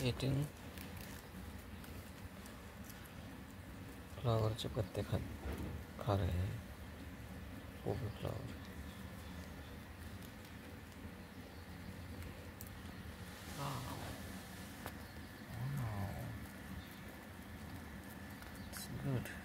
eating flower के पत्ते खा रहे हैं, वो भी फ्लावर। It's good.